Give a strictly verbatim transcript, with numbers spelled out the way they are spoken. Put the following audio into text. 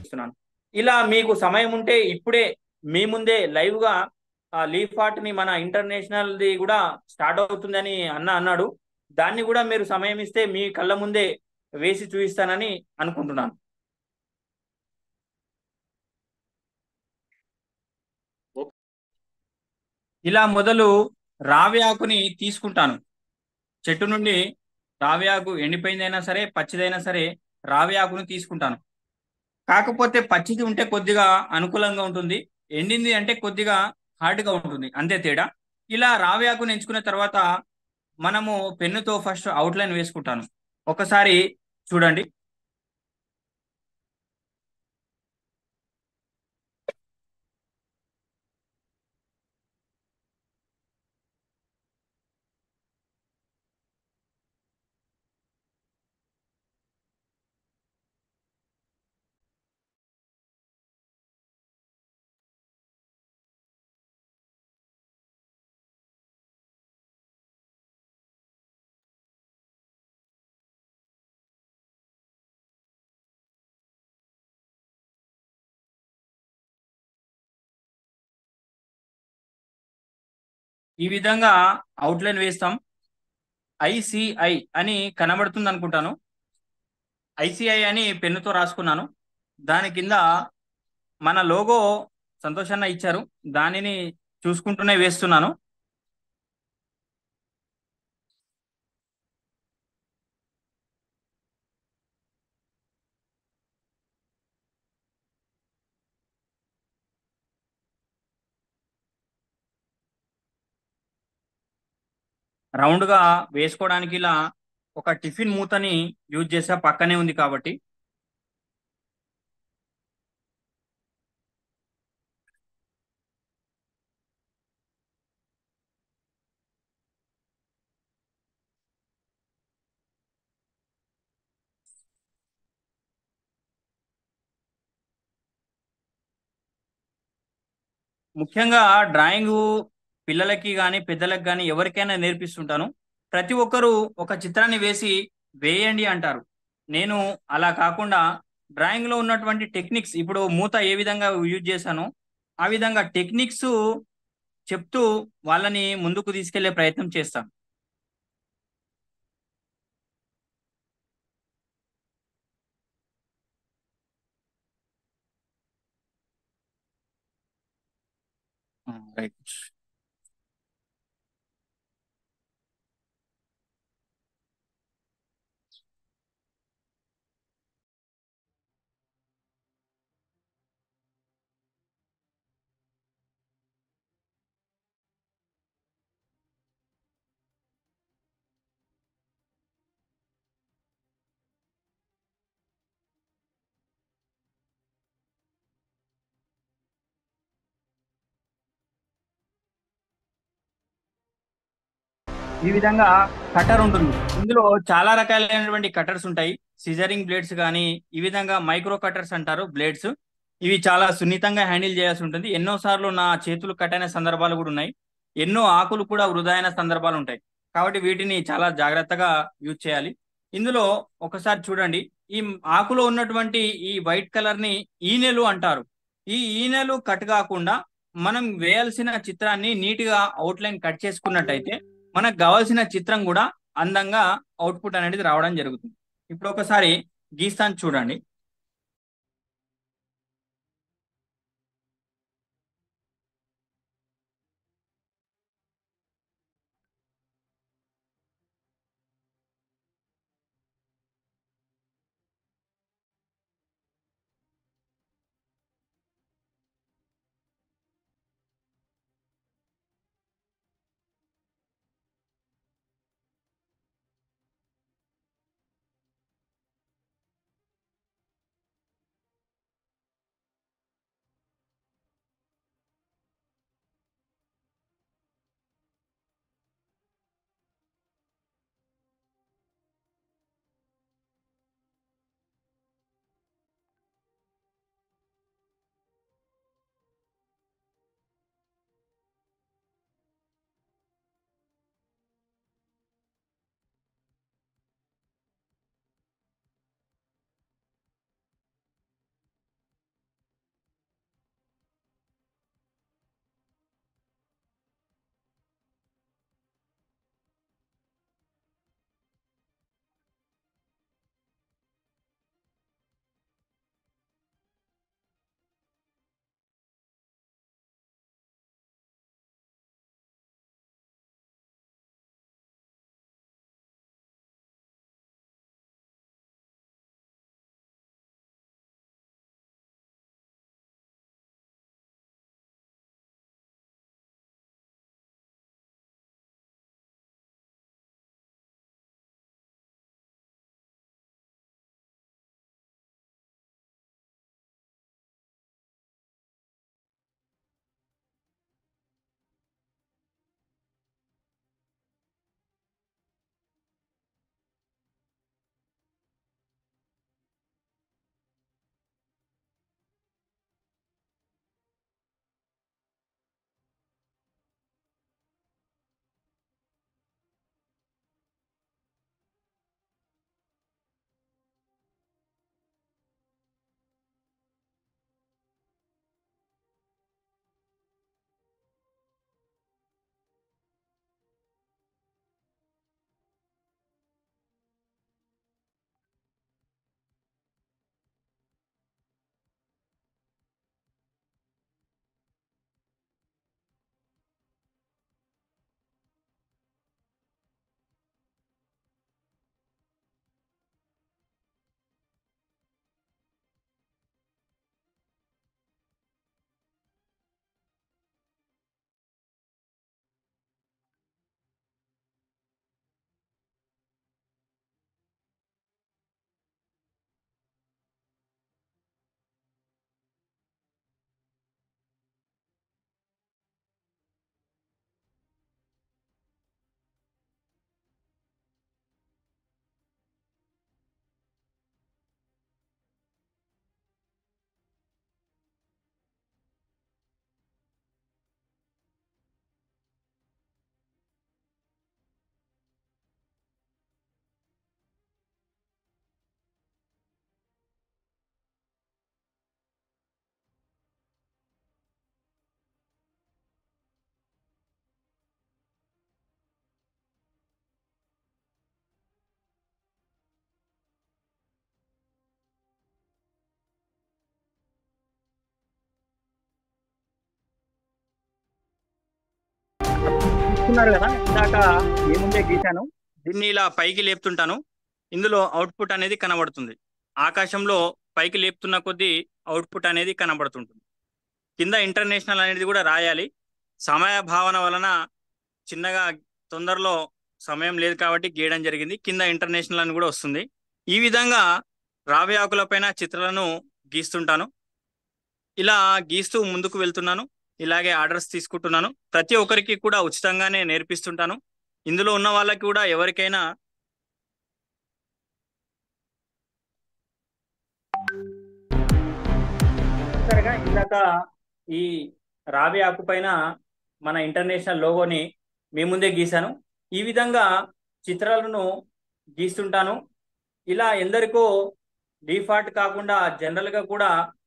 చూపిస్తున్నాను. ఇలా మీకు సమయం ఉంటే ఇప్పుడే మీ ముందే లైవ్ గా ఆ లీఫ్ ఆర్ట్ ని మన ఇంటర్నేషనల్ ది కూడా స్టార్ట్ అవుతుందని అన్న అన్నాడు. దాన్ని కూడా మీరు సమయం ఇస్తే మీ కళ్ళ ముందే వేసి చూపిస్తానని అనుకుంటున్నాను. ఇలా మొదలు రావి ఆకుని తీసుకుంటాను. చెట్టు నుండి రావి ఆకు ఎండిపోయిందైనా సరే పచ్చిదైనా సరే రావి ఆకుని తీసుకుంటాను. కాకపోతే పచ్చిది ఉంటే కొద్దిగా అనుకూలంగా ఉంటుంది, ఎండింది అంటే కొద్దిగా హార్డ్గా ఉంటుంది, అంతే తేడా. ఇలా రావి ఆకుని ఎంచుకున్న తర్వాత మనము పెన్నుతో ఫస్ట్ అవుట్లైన్ వేసుకుంటాను. ఒకసారి చూడండి. ఈ విధంగా అవుట్లైన్ వేస్తాం. ఐసిఐ అని కనబడుతుంది అనుకుంటాను. ఐసిఐ అని పెన్నుతో రాసుకున్నాను. దాని కింద మన లోగో సంతోషన్న ఇచ్చారు, దానిని చూసుకుంటూనే వేస్తున్నాను. రౌండ్ గా వేసుకోవడానికి ఇలా ఒక టిఫిన్ మూతని యూజ్ చేసా, పక్కనే ఉంది కాబట్టి. ముఖ్యంగా డ్రాయింగ్ పిల్లలకి కానీ పెద్దలకి కానీ ఎవరికైనా నేర్పిస్తుంటాను. ప్రతి ఒక్కరూ ఒక చిత్రాన్ని వేసి వేయండి అంటారు. నేను అలా కాకుండా డ్రాయింగ్ లో ఉన్నటువంటి టెక్నిక్స్, ఇప్పుడు మూత ఏ విధంగా యూజ్ చేశానో ఆ విధంగా టెక్నిక్స్ చెప్తూ వాళ్ళని ముందుకు తీసుకెళ్లే ప్రయత్నం చేస్తాను. రైట్. ఈ విధంగా కటర్ ఉంటుంది. ఇందులో చాలా రకాలైనటువంటి కటర్స్ ఉంటాయి. సిజరింగ్ బ్లేడ్స్ కానీ, ఈ విధంగా మైక్రో కటర్స్ అంటారు బ్లేడ్స్. ఇవి చాలా సున్నితంగా హ్యాండిల్ చేయాల్సి ఉంటుంది. ఎన్నో సార్లు నా చేతులు కట్ అయిన సందర్భాలు కూడా ఉన్నాయి. ఎన్నో ఆకులు కూడా వృధా అయిన సందర్భాలు ఉంటాయి. కాబట్టి వీటిని చాలా జాగ్రత్తగా యూజ్ చేయాలి. ఇందులో ఒకసారి చూడండి. ఈ ఆకులో ఉన్నటువంటి ఈ వైట్ కలర్ ని ఈనెలు అంటారు. ఈ ఈనెలు కట్ కాకుండా మనం వేయాల్సిన చిత్రాన్ని నీట్ గా అవుట్లైన్ కట్ చేసుకున్నట్టయితే మనకు కావాల్సిన చిత్రం కూడా అందంగా అవుట్పుట్ అనేది రావడం జరుగుతుంది. ఇప్పుడు ఒకసారి గీస్తాను చూడండి. చూస్తున్నారు కదా, ఇందాక మీ ముందే గీశాను. దీన్ని ఇలా పైకి లేపుతుంటాను. ఇందులో అవుట్పుట్ అనేది కనబడుతుంది. ఆకాశంలో పైకి లేపుతున్న కొద్దీ అవుట్పుట్ అనేది కనబడుతుంటుంది. కింద ఇంటర్నేషనల్ అనేది కూడా రాయాలి. సమయ భావన వలన చిన్నగా తొందరలో సమయం లేదు కాబట్టి గీయడం జరిగింది. కింద ఇంటర్నేషనల్ అని కూడా వస్తుంది. ఈ విధంగా రావి ఆకులపైన చిత్రాలను గీస్తుంటాను. ఇలా గీస్తూ ముందుకు వెళ్తున్నాను. ఇలాగే ఆర్డర్స్ తీసుకుంటున్నాను. ప్రతి ఒక్కరికి కూడా ఉచితంగానే నేర్పిస్తుంటాను. ఇందులో ఉన్న వాళ్ళకి కూడా ఎవరికైనా చూసారుగా ఇందాక ఈ రావి ఆకు పైన మన ఇంటర్నేషనల్ లోగోని మీ ముందే గీశాను. ఈ విధంగా చిత్రాలను గీస్తుంటాను. ఇలా ఎందరికో డిఫాల్ట్ కాకుండా జనరల్ గా కూడా